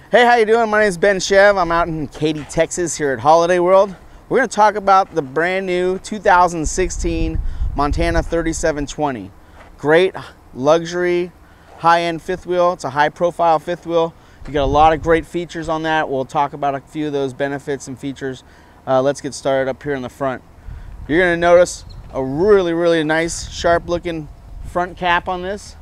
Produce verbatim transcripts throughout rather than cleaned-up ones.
Hey, how you doing? My name is Ben Chev. I'm out in Katy, Texas here at Holiday World. We're going to talk about the brand new two thousand sixteen Montana thirty-seven twenty. Great luxury, high-end fifth wheel. It's a high-profile fifth wheel. You got a lot of great features on that. We'll talk about a few of those benefits and features. Uh, let's get started up here in the front. You're going to notice a really, really nice, sharp-looking front cap on this.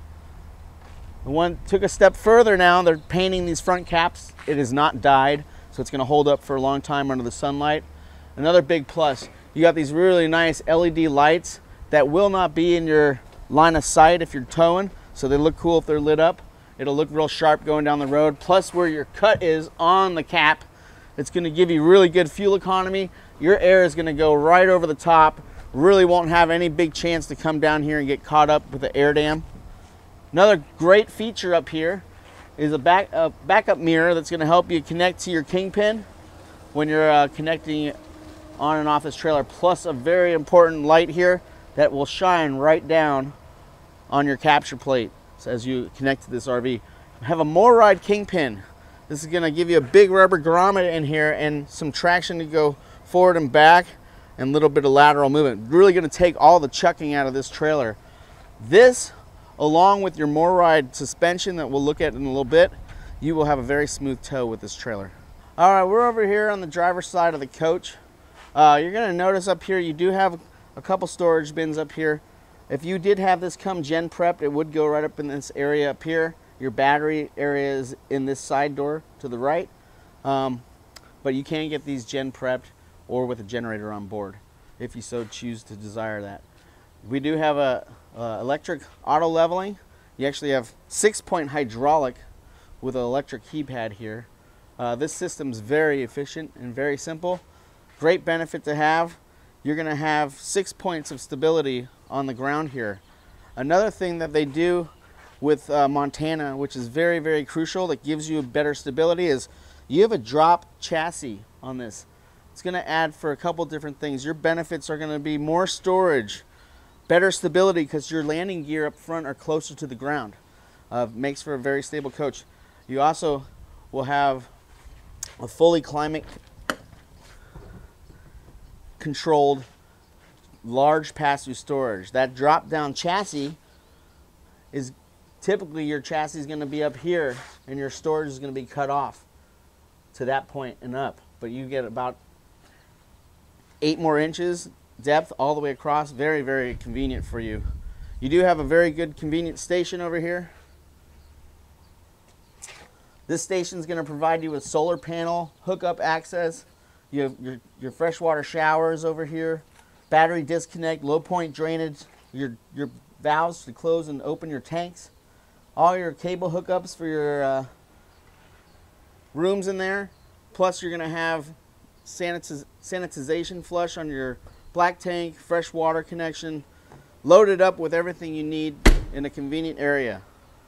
The one took a step further now. They're painting these front caps. It is not dyed, so it's going to hold up for a long time under the sunlight. Another big plus, you got these really nice L E D lights that will not be in your line of sight if you're towing, so they look cool if they're lit up. It'll look real sharp going down the road. Plus, where your cut is on the cap, it's going to give you really good fuel economy. Your air is going to go right over the top. Really won't have any big chance to come down here and get caught up with the air dam. Another great feature up here is a, back, a backup mirror that's going to help you connect to your kingpin when you're uh, connecting on and off this trailer. Plus a very important light here that will shine right down on your capture plate as you connect to this R V. Have a more Ryde kingpin. This is going to give you a big rubber grommet in here and some traction to go forward and back and a little bit of lateral movement. Really going to take all the chucking out of this trailer. This, along with your more Ryde suspension that we'll look at in a little bit, you will have a very smooth tow with this trailer. All right, we're over here on the driver's side of the coach. Uh, you're going to notice up here you do have a couple storage bins up here. If you did have this come gen prepped, it would go right up in this area up here. Your battery area is in this side door to the right, um, but you can get these gen prepped or with a generator on board if you so choose to desire that. We do have a uh, electric auto leveling. You actually have six point hydraulic with an electric keypad here. Uh, this system's very efficient and very simple. Great benefit to have. You're going to have six points of stability on the ground here. Another thing that they do with uh, Montana, which is very, very crucial, that gives you better stability, is you have a drop chassis on this. It's going to add for a couple different things. Your benefits are going to be more storage, better stability because your landing gear up front are closer to the ground. Uh, makes for a very stable coach. You also will have a fully climate controlled large pass-through storage. That drop down chassis is typically your chassis is going to be up here and your storage is going to be cut off to that point and up, but you get about eight more inches depth all the way across. Very, very convenient for you. You do have a very good convenient station over here. This station is going to provide you with solar panel hookup access. You have your, your freshwater showers over here, battery disconnect, low point drainage, your, your valves to close and open your tanks, all your cable hookups for your uh, rooms in there. Plus you're going to have sanitiz sanitization flush on your black tank, fresh water connection, loaded up with everything you need in a convenient area.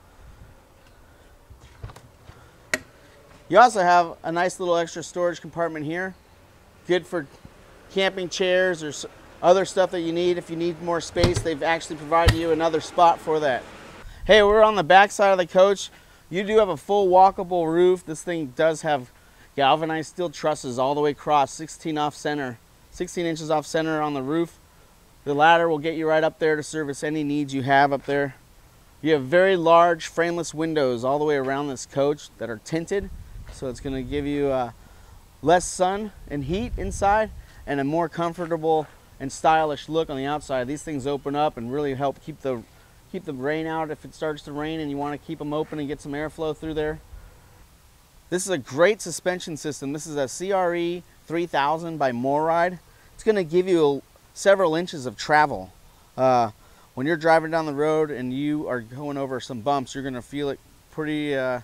You also have a nice little extra storage compartment here. Good for camping chairs or other stuff that you need. If you need more space, they've actually provided you another spot for that. Hey, we're on the back side of the coach. You do have a full walkable roof. This thing does have galvanized steel trusses all the way across, sixteen off center, sixteen inches off center on the roof. The ladder will get you right up there to service any needs you have up there. You have very large frameless windows all the way around this coach that are tinted, so it's going to give you uh, less sun and heat inside and a more comfortable and stylish look on the outside. These things open up and really help keep the keep the rain out if it starts to rain and you want to keep them open and get some airflow through there. This is a great suspension system. This is a C R E three thousand by Ryde. It's going to give you several inches of travel. Uh, when you're driving down the road and you are going over some bumps, you're going to feel it pretty uh,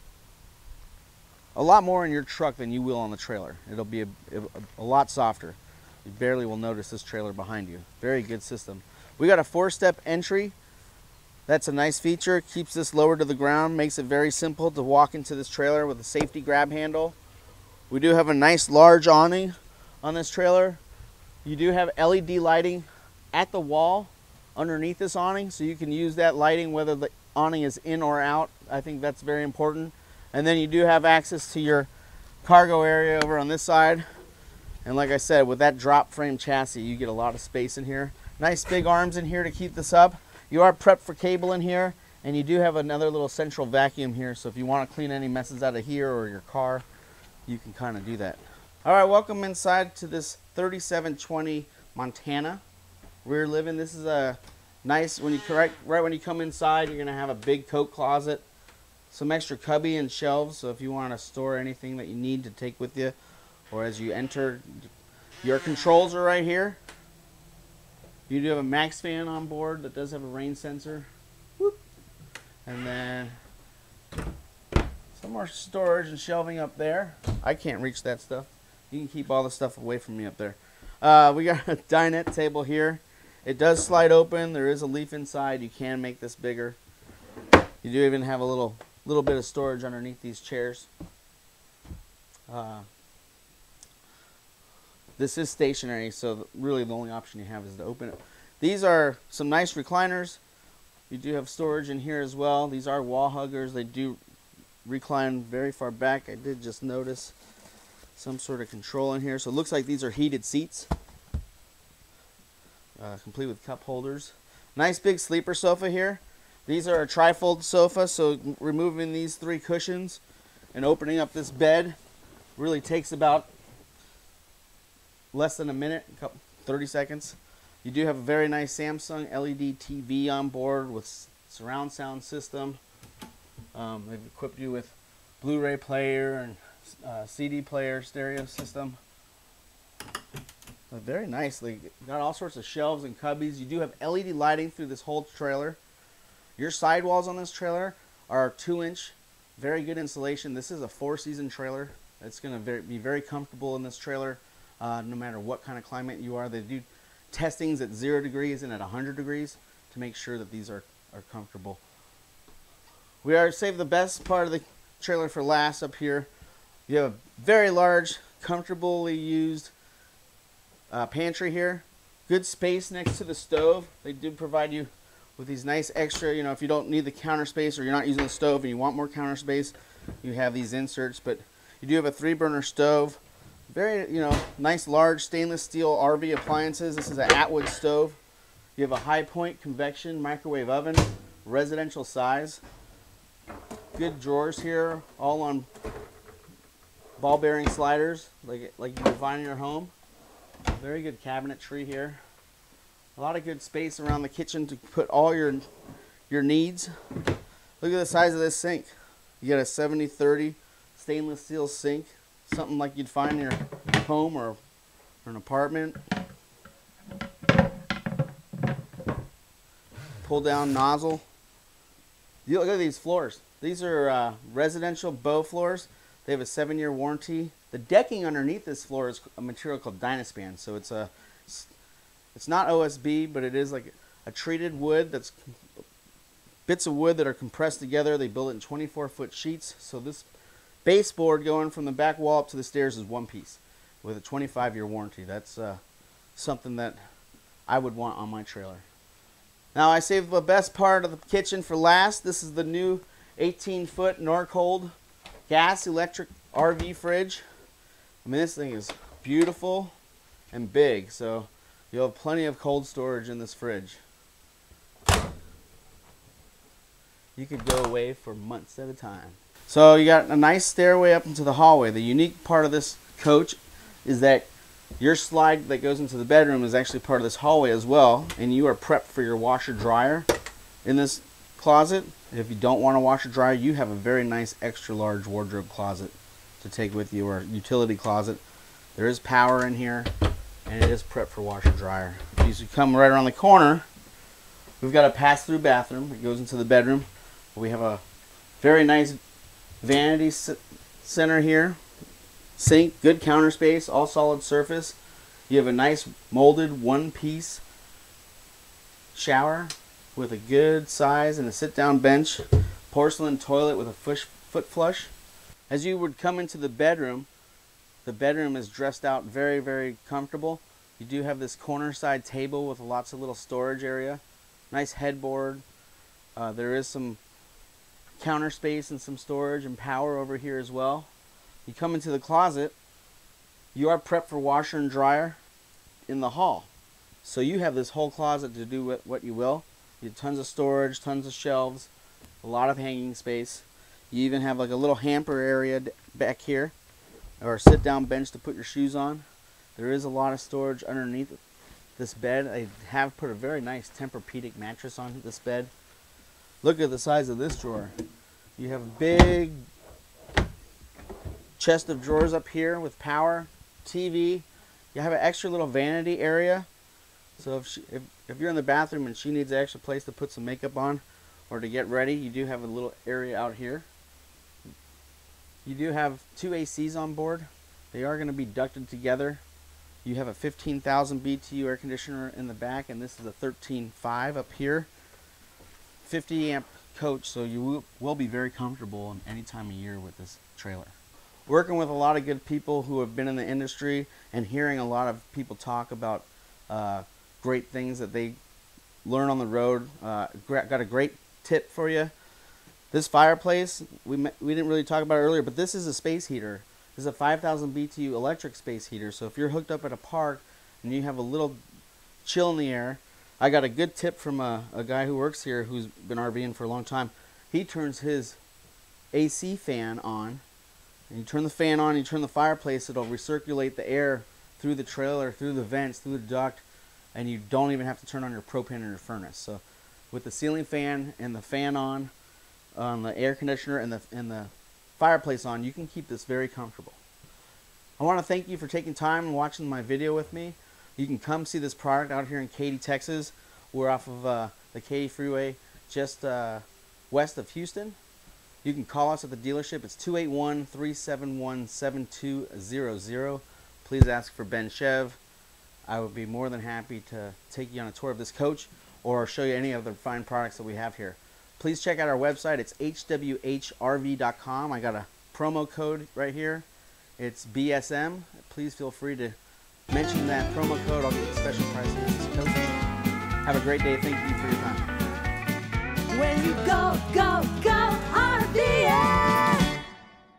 a lot more in your truck than you will on the trailer. It'll be a, a, a lot softer. You barely will notice this trailer behind you. Very good system. We got a four-step entry. That's a nice feature. Keeps this lower to the ground, makes it very simple to walk into this trailer with a safety grab handle. We do have a nice large awning on this trailer. You do have L E D lighting at the wall underneath this awning, so you can use that lighting whether the awning is in or out. I think that's very important. And then you do have access to your cargo area over on this side. And like I said, with that drop frame chassis, you get a lot of space in here. Nice big arms in here to keep this up. You are prepped for cable in here, and you do have another little central vacuum here. So if you want to clean any messes out of here or your car, you can kind of do that. All right, welcome inside to this thirty-seven twenty Montana rear living. This is a nice, when you correct right when you come inside, you're gonna have a big coat closet, some extra cubby and shelves, so if you want to store anything that you need to take with you, or as you enter, your controls are right here. You do have a max fan on board that does have a rain sensor. Whoop. And then some more storage and shelving up there. I can't reach that stuff. You can keep all the stuff away from me up there. Uh, we got a dinette table here. It does slide open. There is a leaf inside. You can make this bigger. You do even have a little little bit of storage underneath these chairs. Uh, this is stationary, so really the only option you have is to open it. These are some nice recliners. You do have storage in here as well. These are wall huggers. They do recline very far back. I did just notice some sort of control in here. So it looks like these are heated seats, uh, complete with cup holders. Nice big sleeper sofa here. These are a trifold sofa, so removing these three cushions and opening up this bed really takes about less than a minute, thirty seconds. You do have a very nice Samsung L E D T V on board with surround sound system. Um, they've equipped you with Blu-ray player and uh, C D player stereo system. But very nicely. Got all sorts of shelves and cubbies. You do have L E D lighting through this whole trailer. Your sidewalls on this trailer are two inch, very good insulation. This is a four-season trailer. It's going to be very comfortable in this trailer, uh, no matter what kind of climate you are. They do testings at zero degrees and at one hundred degrees to make sure that these are, are comfortable. We are saved the best part of the trailer for last up here. You have a very large, comfortably used uh, pantry here. Good space next to the stove. They do provide you with these nice extra, you know, if you don't need the counter space or you're not using the stove and you want more counter space, you have these inserts. But you do have a three burner stove. Very, you know, nice large stainless steel R V appliances. This is an Atwood stove. You have a high point convection microwave oven, residential size. Good drawers here, all on ball bearing sliders, like like you would find in your home. Very good cabinetry here. A lot of good space around the kitchen to put all your your needs. Look at the size of this sink. You got a seventy thirty stainless steel sink, something like you'd find in your home or, or an apartment. Pull down nozzle. You look at these floors. These are uh, residential bow floors. They have a seven year warranty. The decking underneath this floor is a material called Dynaspan. So it's a, it's not O S B, but it is like a treated wood that's bits of wood that are compressed together. They build it in twenty-four foot sheets. So this baseboard going from the back wall up to the stairs is one piece with a twenty-five year warranty. That's uh, something that I would want on my trailer. Now I saved the best part of the kitchen for last. This is the new eighteen foot Norcold gas electric R V fridge. I mean, this thing is beautiful and big, so you'll have plenty of cold storage in this fridge. You could go away for months at a time. So you got a nice stairway up into the hallway. The unique part of this coach is that your slide that goes into the bedroom is actually part of this hallway as well, and you are prepped for your washer dryer in this closet. If you don't want a washer dryer, you have a very nice extra large wardrobe closet to take with you, or utility closet. There is power in here, and it is prepped for washer dryer. As you come right around the corner, we've got a pass-through bathroom. It goes into the bedroom. We have a very nice vanity center here. Sink, good counter space, all solid surface. You have a nice molded one-piece shower with a good size and a sit-down bench. Porcelain toilet with a foot flush. As you would come into the bedroom, the bedroom is dressed out very, very comfortable. You do have this corner side table with lots of little storage area. Nice headboard. Uh, there is some counter space and some storage and power over here as well. You come into the closet, you are prepped for washer and dryer in the hall. So you have this whole closet to do what you will. You have tons of storage, tons of shelves, a lot of hanging space. You even have like a little hamper area back here, or a sit down bench to put your shoes on. There is a lot of storage underneath this bed. I have put a very nice Tempur-Pedic mattress on this bed. Look at the size of this drawer. You have a big chest of drawers up here with power, T V. You have an extra little vanity area. So if, she, if, if you're in the bathroom and she needs an extra place to put some makeup on or to get ready, you do have a little area out here. You do have two A Cs on board. They are going to be ducted together. You have a fifteen thousand B T U air conditioner in the back, and this is a thirteen point five up here. fifty amp coach, so you will, will be very comfortable in any time of year with this trailer. Working with a lot of good people who have been in the industry and hearing a lot of people talk about uh, great things that they learn on the road. Uh, got a great tip for you. This fireplace, we, we didn't really talk about it earlier, but this is a space heater. This is a five thousand B T U electric space heater. So if you're hooked up at a park and you have a little chill in the air, I got a good tip from a, a guy who works here who's been RVing for a long time. He turns his A C fan on, and you turn the fan on, you turn the fireplace, it'll recirculate the air through the trailer, through the vents, through the duct, and you don't even have to turn on your propane or your furnace. So with the ceiling fan and the fan on, on the air conditioner and the, and the fireplace on, you can keep this very comfortable. I want to thank you for taking time and watching my video with me. You can come see this product out here in Katy, Texas. We're off of uh, the Katy Freeway, just uh, west of Houston. You can call us at the dealership. It's two eight one, three seven one, seven two zero zero. Please ask for Ben Chev. I would be more than happy to take you on a tour of this coach or show you any of the fine products that we have here. Please check out our website. It's H W H R V dot com. I got a promo code right here. It's B S M. Please feel free to mention that promo code. I'll get a special price on this coach. Have a great day. Thank you for your time. When you go, go, go R V ing.